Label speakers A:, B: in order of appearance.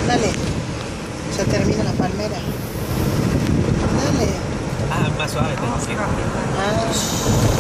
A: Dale. Ya termina la palmera. Dale.
B: Ah, más suave, tengo que.
A: Ah.